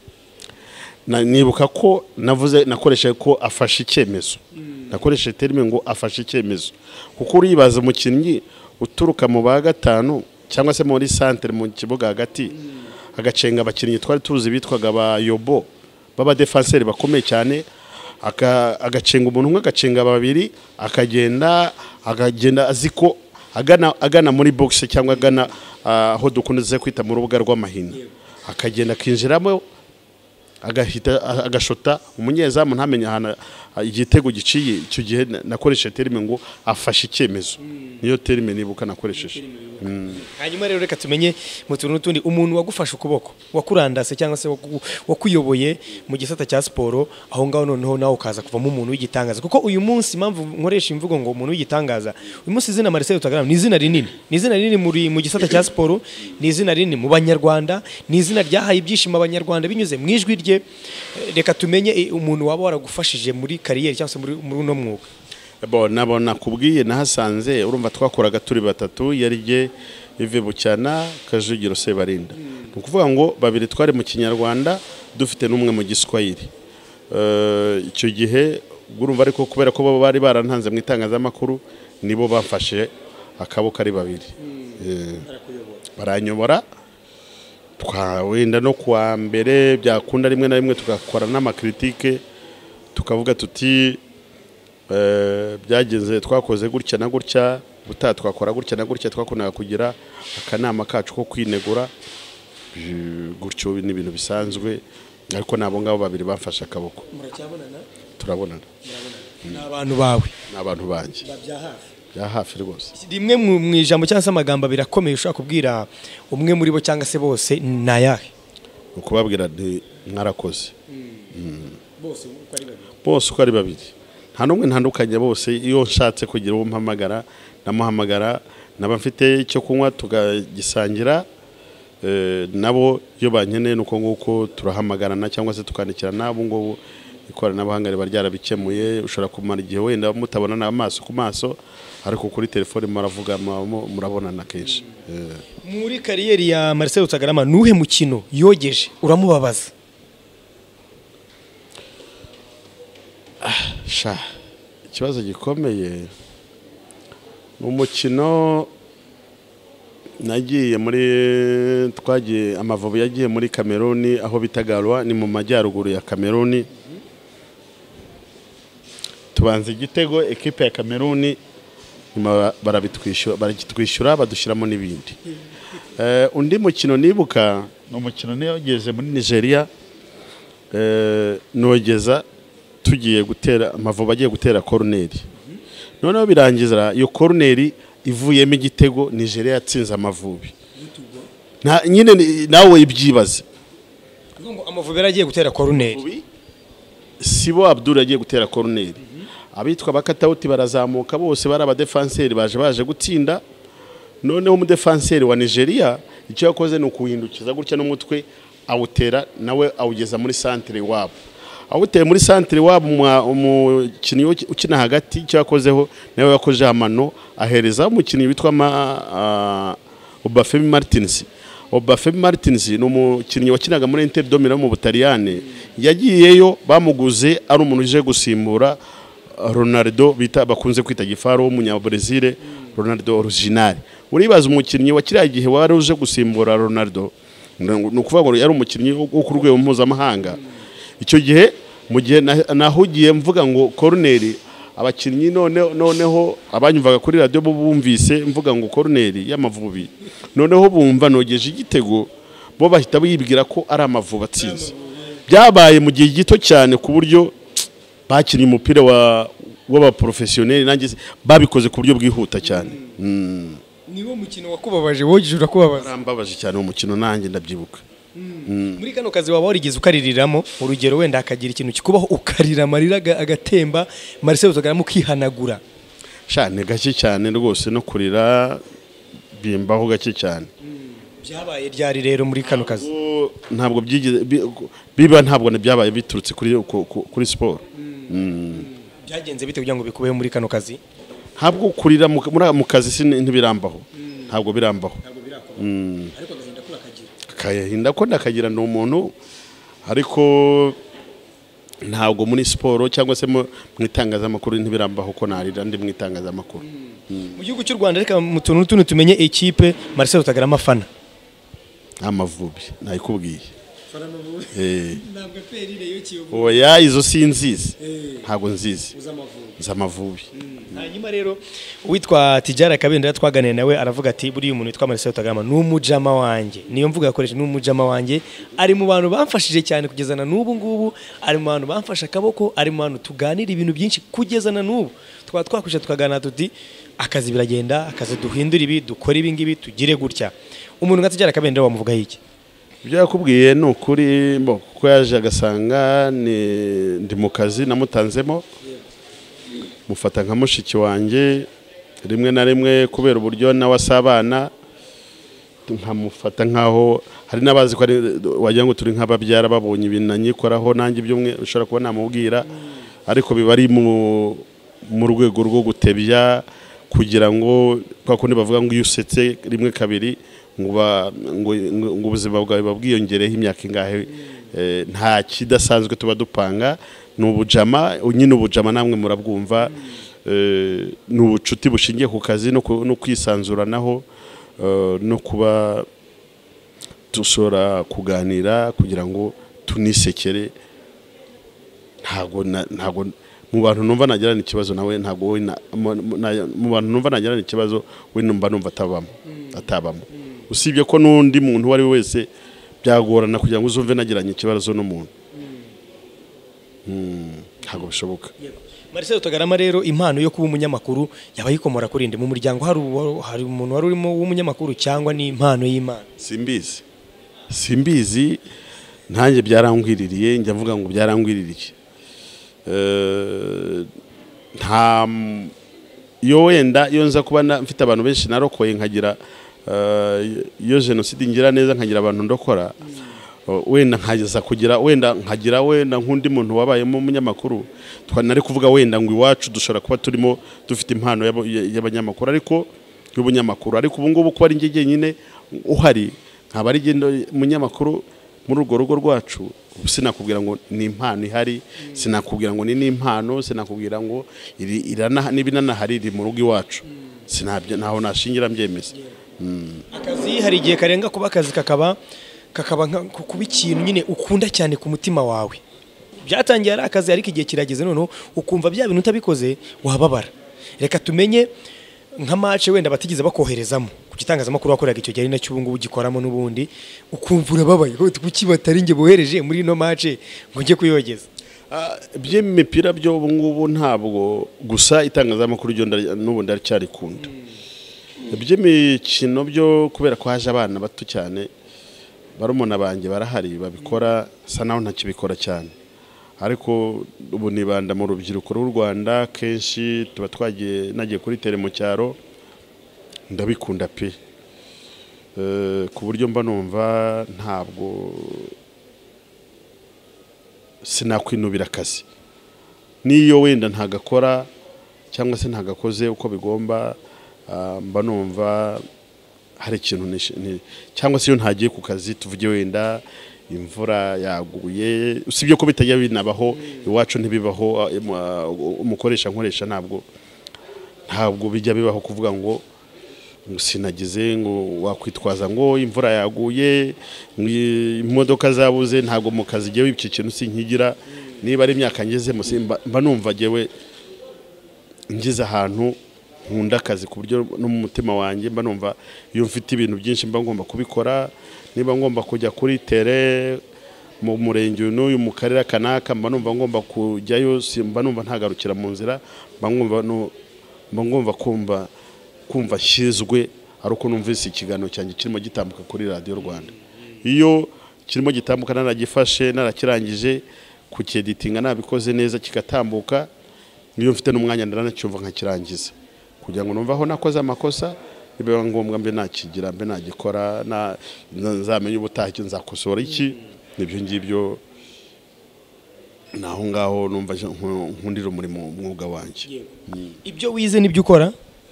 nibuka ko navuze nakoresheje ko afashe icyemezo nakoresheje terme ngo afashe icyemezo kuko uribaza umukinnyi uturuka mu ba gatanu cyangwa se muri centre mu kibuga hagati agacenga abakinnyi twari tuzi bitwaga ba Yobo baba defenseur bakomeye cyane agacenga umuntu umwe agacenga babiri akagenda akagenda aziko agana agana muri box cyangwa agana aho dukunze kwita mu rubuga rw'amahina akagenda kinjiramo agahita agashota umunyezamu ntamenya hana igitego giciye icyo gihe nakoresheje terme ngo afashe icyemezo niyo terme nibuka nakoresheje hanyuma rero reka tumenye mu tuntu n'utundi umuntu wagufasha ukuboko wakurandase cyangwa se wakuyoboye mu gisata cya siporo aho ngaho noneho nawe ukaza kuvamo umuntu w'igitangaza kuko uyu munsi impamvu nkoresha imvugo ngo umuntu w'igitangaza uyu munsi izina Marcel Rutagarama ni izina rinini ni izina rinini muri mu gisata cya siporo ni izina rinini mu banyarwanda ni izina ryahaye ibyishimo abanyarwanda binyuze mu ijwi rye reka tumenye umuntu waba waragufashije muri kariyeri cyangwa se muri uno mwuga bo nabona kubwiye nahasanze urumva twakoraga turi batatu yari je Yves Bucyana Kajugiro Sebarinda nukuvuga ngo babiri twari mu Kinyarwanda dufite n'umwe mu Giswahili eh icyo gihe urumva ariko kubera ko babo bari barantanze mu itangazamakuru nibo bafashe akaboko ari babiri eh baranyobora twawenda no kwa mbere byakunda rimwe na rimwe tugakora n'amakritike tukavuga tuti eh byagenze twakoze gutya na gutya buta twakora gutya na gutya twakonaga kugira akanama kacu ko kwinegura gutyo ni ibintu bisanzwe ariko nabo ngabo babiri bafashe akaboko muracyabonana turabonana n'abantu bawe n'abantu banje ya hafi rwose rimwe mu ijambo cyangwa se amagambo birakomeye ushaka kubwira umwe muri bo cyangwa se bose nayahe ukubabwira nti mwarakoze bose uko ari babiri bose uko ari babiri nta numwe ntandukanye bose iyo nshatse kugira uwo mpamagara namuhamagara naba mfite icyo kunywa tugagisangira nabo iyo bankeneye nuko nguko turahamagarana cyangwa se tukandikirana abo ngo ikoranabuhanga riba ryarabikemuye ushobora kumara igihe wenda mutabonana amaso ku maso ariko kuri telefone muravuga murabonana kenshi muri kariyeri ya Marcel Rutagarama nuhe mukino yogeje uramubabaza sha ikibazo gikomeye mu mukino nagiye muri twagiye Amavubi yagiye muri Cameroon aho bitagarwa ni mu majyaruguru ya Cameroon tubanze igitego equipe ya Cameroon barabitwishyura baragitwishyura badushyiramo n'ibindi eh undi mukino nibuka no mukino niyogeze muri Nigeria eh nogeza tugiye gutera Amavubi agiye gutera corner noneho birangiza iyo corner ivuyemo igitego Nigeria yatsinze Amavubi nta nyine nawe ibyibaze ngo Amavubi yaragiye gutera corner Sibo Abdul yagiye gutera corner abitwa bakatauti barazamuka bose bari abadefenseur baje baje gutsinda noneho umudefenseur wa Nigeria icyo yakoze no kuhindukiza gutya n'umutwe awutera nawe awugeza muri centre wabo awuteye muri centre wabo umukinnyi ukina hagati icyo yakozeho nawe yakoje amano ahereza umukinnyi witwa Obafemi Martins Obafemi Martins ni umukinnyi wakinaga muri Inter de Milan mu Butaliyane yagiyeyo bamuguze ari umuntu uje gusimbura Ronaldo bita bakunze kwita gifaro w'umunyabrazil Ronaldo original. Uribaza umukinnyi wakiriya gihe wari uje gusimbura Ronaldo no kuvuga ngo yari umukinnyi wo ku rwego mpuzamahanga. Icyo gihe mu gihe nahugiye mvuga ngo Corneli abakinnyi none noneho abanyumvaga kuri radio bo bumvise mvuga ngo Corneli y'Amavubi noneho bumva nogeje igitego bo bahita bibwira ko ari Amavubi atsinze. Byabaye mu gihe gito cyane ku buryo bakinnye umupira wa w'aba professionnel nanjye babikoze ku buryo bwihuta cyane. Mm. Niwo mukino wakubabaje wogeje urakubabaza? Arambabaje cyane umukino nanjye ndabyibuka. Muri kano kazi waba warigeze ukaririramo urugero wenda akagira ikintu kikubaho ukarira amarira agatemba Marcel Rutagarama ukihanagura? Sha ni gake cyane rwose no kurira bimbaho gake cyane. Byabaye ryari rero muri kano kazi? Ntabwo byigeze biba ntabwo byabaye biturutse kuri kuri sport. Byagenze bite kugira ngo bikubeho muri kano kazi? Ntabwo kurira mu kazi ntibirambaho. Ntabwo birambaho. Ariko agahinda kura kagira. Kayahinda ko ndakagira no umuntu ariko ntabwo muri sport cyangwa se mu itangazamakuru ntibirambaho ko narira ndi mu itangazamakuru. Mu gihugu cy'u Rwanda reka mu tuntu tuntu tumenye equipe Marcel Rutagarama fana. Amavubi nayikubwiye. Fana Amavubi. Eh. Ntabwo perire yo kiyobo. Oya izo sinzizi. Ntabwo nzizi. Uzamavubi. Zamavubi. Hanyuma rero witwa Tijara Kabendera twaganira nawe aravuga ati buri umuntu witwa Marcel Rutagarama n'umujama wanje. Niyo mvuga yakoresha n'umujama wanje ari mu bantu bamfashije cyane kugezana n'ubu ngubu, ari mu bantu bamfasha akaboko, ari mu bantu tuganira ibintu byinshi kugezana n'ubu. Twa twakwisha tukaganira tuti akazi biragenda, akazi duhindura ibi, dukora ibi ngibi, tugire gutya. Umuntu nka Tijara Kabendera wamuvuga iki? Ibyo yakubwiye no kuri mbo ko yaje agasanga ni ndi mu kazi namutanzemo mufata nka mushiki wanje rimwe na rimwe kubera uburyo nawe asabana nkamufata nkaho hari nabazi ko wagira ngo turi nk'ababyara babonye ibintu nanyikoraho nanjye byumwe ushobora kuba namubwira ariko bibari mu mu rwego rwo gutebya kugira ngo kwa kundi bavuga ngo yusetse rimwe kabiri ngo ngo ubuzima bwawe babwiyongereho imyaka ingahe nta kidasanzwe tuba dupanga n'ubujama nyine ubujama namwe murabwumva n'ubucuti bushingiye ku kazi no kwisanzuranaho no kuba dushobora kuganira kugira ngo tunisekere ntago ntago mu bantu numva nagirana ikibazo nawe ntago we mu bantu numva nagirana ikibazo we numva numva atabamo atabamo usibye ko nundi muntu wari wese byagorana kugira ngo uzumve nagiranye ikibazo no muntu ntago bishoboka. Marcel Rutagarama rero impano yo kuba umunyamakuru yabayikomora kuri inde mu muryango hari hari umuntu wari urimo w'umunyamakuru cyangwa ni impano y'Imana? Simbizi simbizi ntange byarangwiririye njya mvuga ngo byarangwiririye eh nta yo wenda iyo nza kuba mfite abantu benshi narokoye nkagira iyo genocide ngira neza nkagira abantu ndokora wenda nkageza kugira wenda nkagira wenda nkundi muntu wabayemo umunyamakuru twanari kuvuga wenda ngo iwacu dushobora kuba turimo dufite impano y'abanyamakuru ariko y'ubunyamakuru ariko ubu ngubu ko ari njye nyine uhari nkaba ari gendo umunyamakuru muri urwo rugo rwacu sinakubwira ngo ni impano ihari sinakubwira ngo ni n'impano sinakubwira ngo irana n'ibinana hari mu rugo iwacu sinabyo naho nashingira mbyemeza. Akazi hari igihe karenga kuba akazi kakaba kakaba kuba ikintu nyine ukunda cyane ku mutima wawe. Byatangiye ari akazi ariko igihe kirageze noneho ukumva bya bintu utabikoze wababara. Reka tumenye nka match wenda batigize bakoherezamo ku gitangazamakuru wakoraga icyo gihe nacyo ubungu gikoramo n'ubundi ukumva urababaye kuki batari nge bohereje muri no match ngo nge kuyogeza. By'imipira byo ubungubu ntabwo gusa itangazamakuru ryo n'ubu ndacyari kunda. By'imikino byo kubera ko haje abana bato cyane barumona banjye barahari babikora sa naho ntakibikora cyane ariko ubu nibanda mu rubyiruko rw'u Rwanda kenshi tuba twagiye nagiye kuri tele mu cyaro ndabikunda pe ku buryo mba numva ntabwo sinakwinubira akazi niyo wenda ntagakora cyangwa se ntagakoze uko bigomba mba numva hari ikintu cyangwa se iyo ntagiye ku kazi tuvuge wenda imvura yaguye usibye ko bitajya binabaho iwacu ntibibaho umukoresha nkoresha ntabwo ntabwo bijya bibaho kuvuga ngo sinagize ngo wakwitwaza ngo imvura yaguye imodoka zabuze ntabwo mu kazi giye w'iki kintu sinkigira niba ari imyaka ngeze musimba mba numva gewe ngize ahantu nkunda akazi ku buryo no mu mutima wanjye mba numva iyo mfite ibintu byinshi mba ngomba kubikora niba ngomba kujya kuri tere mu murenge n'uyu mu karere kanaka mba numva ngomba kujyayo mba numva ntagarukira mu nzira mba ngomba no mba ngomba kumva kumva shizwe ari uko numvise ikiganiro cyanjye kirimo gitambuka kuri Radio Rwanda iyo kirimo gitambuka naragifashe narakirangije ku editinga nabikoze neza kikatambuka niyo mfite n'umwanya ndaranacyumva nkakirangiza kugira ngo numva aho nakoze amakosa biba ngombwa mbe nakigira mbe nagikora na nzamenye ubutacyo nzakosora iki nibyo ngibyo naho ngaho numva nkundira umurimo mwuga wanjye ibyo wize nibyo ukora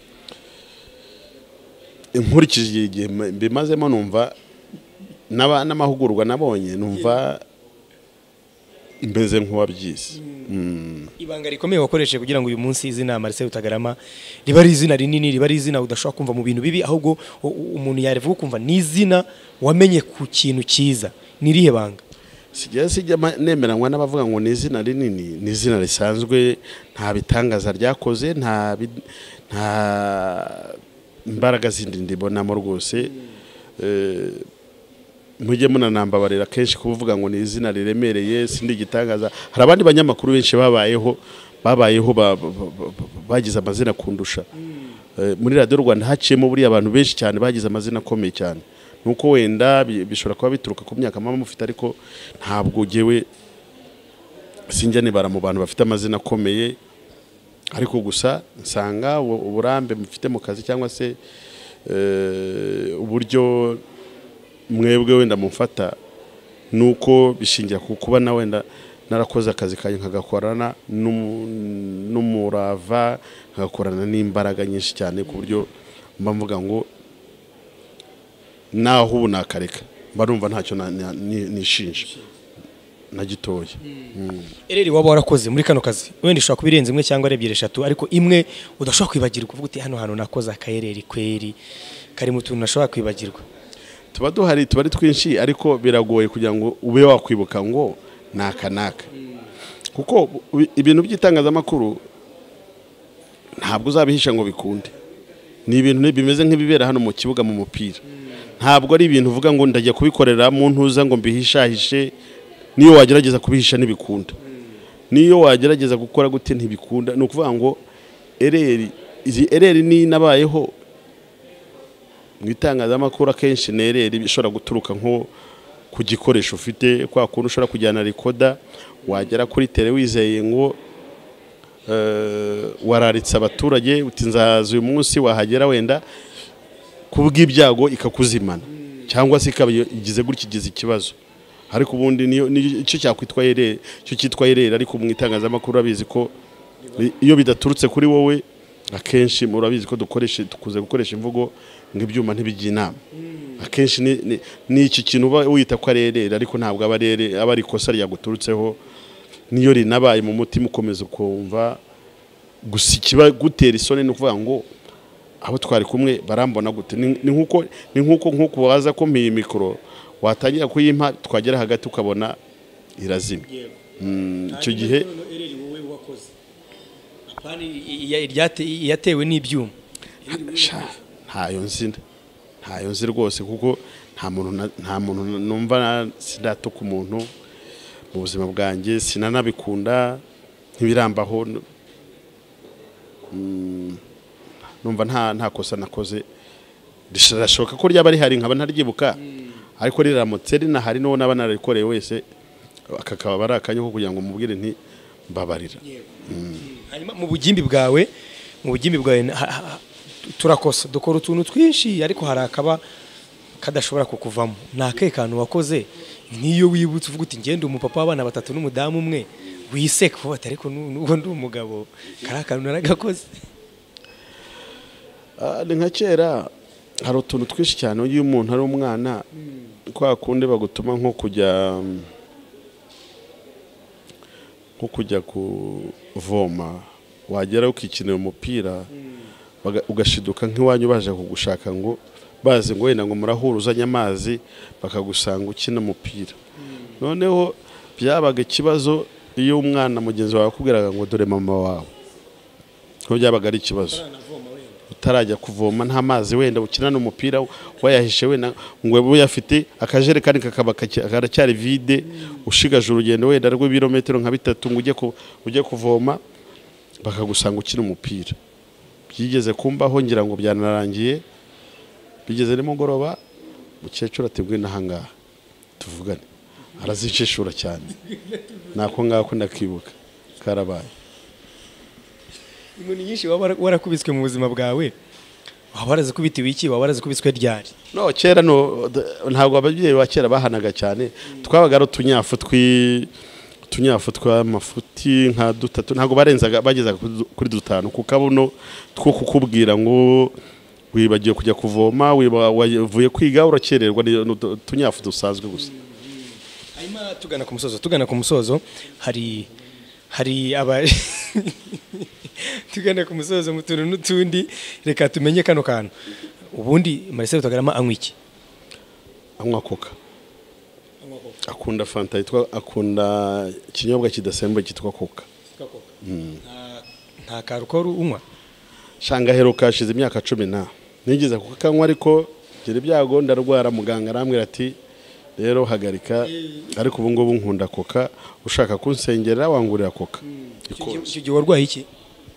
inkurikije igihe bimazemo numva n'amahugurwa nabonye numva imbeze nk'uwabyize ibanga rikomeye wakoresheje kugira ngo uyu munsi izina Marcel Rutagarama riba ari izina rinini riba ari izina udashobora kumva mu bintu bibi ahubwo umuntu yarevuga kumva ni izina wamenye ku kintu cyiza nirihe banga sijya sijya nemeranywa n'abavuga ngo ni izina rinini ni izina risanzwe nta bitangaza ryakoze nta nta imbaraga zindi ndibonamo rwose mujye munanambabarira kenshi kuvuga ngo ni izina riremereye sindi gitangaza hari abandi banyamakuru benshi babayeho babayeho bagize amazina kundusha muri Radio Rwanda haciyemo buri abantu benshi cyane bagize amazina akomeye cyane nuko wenda bishobora kuba bituruka ku myaka mama mufite ariko ntabwo gewe sinjya nibara mu bantu bafite amazina akomeye ariko gusa nsanga uburambe mufite mu kazi cyangwa se uburyo mwebwe wenda mufata nuko bishingira ku kuba na wenda narakoze akazi kanye nkagakorana n'umurava nkagakorana n'imbaraga nyinshi cyane ku buryo mba mvuga ngo naho ubu nakareka mba numva ntacyo nishinja na gitoya ereri waba warakoze muri kano kazi wenda ushobora kubirenza imwe cyangwa ebyiri eshatu ariko imwe udashobora kwibagirwa uvuga uti hano hano nakoze akayereri kweri kari mu tuntu nashobora kwibagirwa tuba duhari tuba ari twinshi ariko biragoye kugira ngo ube wakwibuka ngo naka naka kuko ibintu by'itangazamakuru ntabwo uzabihisha ngo bikunde ni ibintu bimeze nk'ibibera hano mu kibuga mu mupira ntabwo ari ibintu uvuga ngo ndajya kubikorera mu ntuza ngo mbihishahishe niyo wagerageza kubihisha ntibikunda niyo wagerageza gukora gute ntibikunda ni ukuvuga ngo ereri izi ereri ni nabayeho mu itangazamakuru akenshi nereri bishobora guturuka nko ku gikoresho ufite kwa kuntu ushobora kujyana rekoda wagera kuri tele wizeye ngo wararitse abaturage uti nzaza uyu munsi wahagera wenda kubw'ibyago ikakuzimana cyangwa se ikabigize gutyigize ikibazo ariko ubundi niyo icyo cyakwitwa ereri cyo cyitwa ereri ariko mu itangazamakuru abizi ko iyo bidaturutse kuri wowe akenshi murabizi ko dukoresha tukuze gukoresha imvugo ng'ibyuma ntibijya inama akenshi ni iki kintu uba wita ko arerera ariko ntabwo aba arere aba ari ikosa ryaguturutseho niyo rinabaye mu mutima ukomeza kumva gusa ikiba gutera isoni no kuvuga ngo abo twari kumwe barambona gute ni nkuko ni nkuko nkuko waza ko mpiye mikoro watangira kuyimpa twagera hagati ukabona irazimye icyo gihe yatewe n'ibyuma ntayo nzina ntayo nzi rwose kuko nta muntu nta muntu numva sindatuka umuntu mu buzima bwanjye sinanabikunda ntibirambaho numva nta nta kosa nakoze rishoboka ko ryaba rihari nkaba ntaryibuka ariko riramutse rinahari no naba narikoreye wese akakaba barakanye ko kugira ngo mubwire nti mbabarira hanyuma mu bugimbi bwawe mu bugimbi bwawe turakosa dukora utuntu twinshi ariko hari akaba kadashobora kukuvamo nakaye kantu wakoze niyo wibutse uvuga uti ngende umupapa w'abana batatu n'umudamu umwe wiseka vuba ariko nuko ndi umugabo karakantu naragakoze ni nka kera hari utuntu twinshi cyane iyo umuntu ari umwana kwa kundi bagutuma nko kujya nko kujya kuvoma wagera ukikinira umupira ugashiduka nk'iwanyu baje kugushaka ngo bazi ngo wenda ngo murahura uzanye amazi bakagusanga ukina umupira noneho byabaga ikibazo iyo umwana mugenzi wawe akubwiraga ngo dore mama wawe ko byabaga ari ikibazo utarajya kuvoma nta mazi wenda ukinana umupira wayahishe wenda ngo we yafite akajerekani kakaba karacyari vide ushigaje urugendo wenda rw'ibirometero nka bitatu ngo ujye ujye kuvoma bakagusanga ukina umupira byigeze kumbaho ngira ngo byanarangiye bigeze nimugoroba mukecuru atebwe nahangaha tuvugane arazicishura cyane nako ngako ndakibuka karabaye inkoni nyinshi waba warakubiswe mu buzima bwawe waba warazikubitiwe iki waba warazikubiswe ryari no kera no ntabwo ababyeyi ba kera bahanaga cyane twabaga ari utunyafu twi tunyafu tw'amafuti nka dutatu ntabwo barenzaga bageza kuri dutanu ku kabuno two kukubwira ngo wibagiye kujya kuvoma wavuye kwiga urakererwa tunyafu dusanzwe gusa hanyuma tugana ku musozo tugana ku musozo hari hari aba tugana ku musozo mu tuntu n'utundi reka tumenye kano kantu ubundi Marcel Rutagarama anywa iki anywa coca akunda fanta yitwa akunda ikinyobwa kidasembuye cyitwa coca nta karukoro unywa shanga heruka hashize imyaka cumi na nigeze kukanywa ariko gira ibyago ndarwara muganga arambwira ati rero hagarika ariko ubu ngubu nkunda coca ushaka kunsengera wangurira coca icyo gihe warwaye iki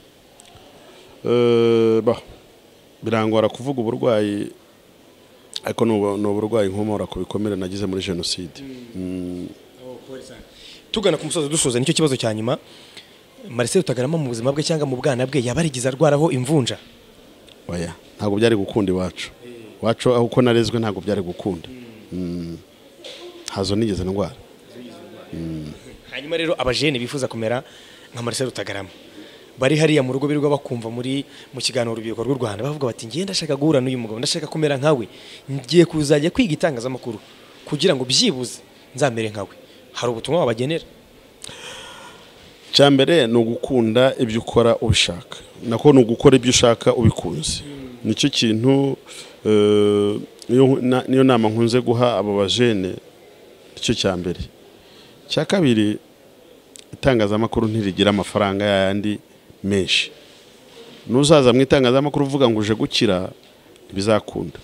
eh ba birangora kuvuga uburwayi ariko no burwayi nkomora ku bikomere nagize muri genocide tugana ku musozo dusoza nicyo kibazo cya nyuma Marcel Rutagarama mu buzima bwe cyangwa mu bwana bwe yabarigiza arwaraho imvunja oya ntabwo byari gukunda iwacu wacu aho uko narezwe ntabwo byari gukunda hazo nigeze ndwara hanyuma rero abajene bifuza kumera nka Marcel Rutagarama bari hariya mu rugo birirwa bakumva muri mu kiganiro urubyiruko rw'u Rwanda bavuga bati ngiye ndashaka guhura n'uyu mugabo ndashaka kumera nkawe ngiye kuzajya kwiga itangazamakuru kugira ngo byibuze nzamere nkawe hari ubutumwa wabagenera cyambere no gukunda ibyo ukora ubishaka nako no gukora ibyo ushaka ubikunze nicyo kintu niyo nama nkunze guha abo bajene icyo cyambere cya kabiri itangazamakuru ntirigira amafaranga yandi menshi nuzaza mu itangazamakuru uvuga ngo uje gukira bizakunda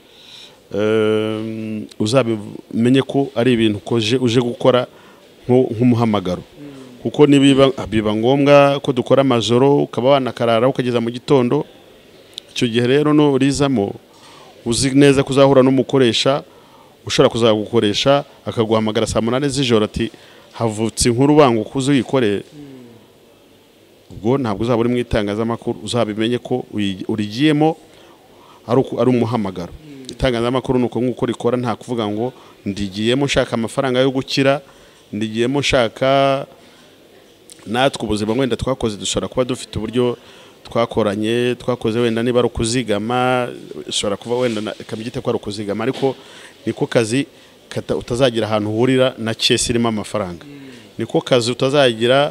um uzabimenye ko ari ibintu koje uje gukora nk'umuhamagaro kuko nibiba biba ngombwa ko dukora amajoro ukaba wanakarara ukageza mu gitondo icyo gihe rero no rizamo uzi neza kuzahura n'umukoresha ushobora kuzagukoresha akaguhamagara saa munani z'ijoro ati havutse inkuru bangu kuzo yikoreye ubwo ntabwo uzaba uri mu itangazamakuru uzabimenye ko urigiyemo ari umuhamagaro itangazamakuru nuko nkuko rikora nta kuvuga ngo ndigiyemo nshaka amafaranga yo gukira ndigiyemo nshaka natwe ubuzima wenda twakoze dushobora kuba dufite uburyo twakoranye twakoze wenda niba ari ukuzigama ushobora kuba wenda kabyite ko ari ukuzigama ariko niko kazi utazagira ahantu uhurira na cyese irimo amafaranga niko kazi utazagira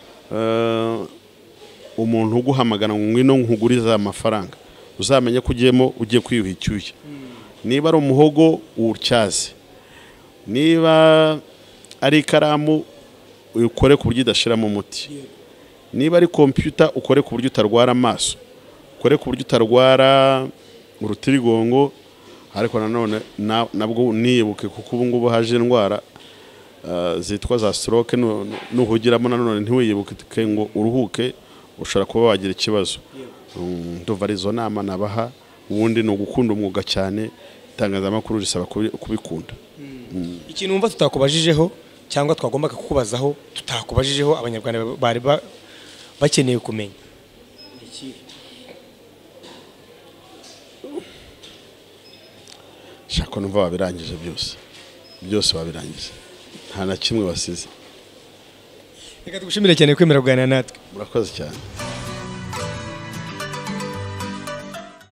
umuntu uguhamagara ngo ngwino nkuguriza amafaranga uzamenye ko ugiyemo ugiye kwiyuha icyuya niba ari umuhogo urcyaze niba ari ikaramu ukore ku buryo idashiramo umuti niba ari computer ukore ku buryo utarwara amaso ukore ku buryo utarwara urutirigongo ariko nanone nabwo nibuke kuko ubu ngubu haje indwara zitwa za stroke nuhugiramo nanone ntiwiyibuke ngo uruhuke ushobora kuba wagira ikibazo ndumva ari zo nama nabaha ubundi no gukunda umwuga cyane itangazamakuru risaba kubikunda ikintu umva tutakubajijeho cyangwa twagomba kukubazaho tutakubajijeho abanyarwanda bari bakeneye kumenya shaka numva wabirangije byose byose wabirangije nta na kimwe wasize reka tugushimire cyane kwemera kuganira natwe murakoze cyane